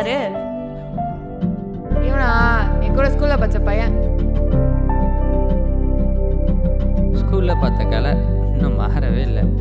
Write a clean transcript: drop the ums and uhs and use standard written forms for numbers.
யாரு? இவனா என் கூட ஸ்கூல்ல படிச்ச பையன். ஸ்கூலில் பார்த்த கலை இன்னும் மாறவே இல்லை.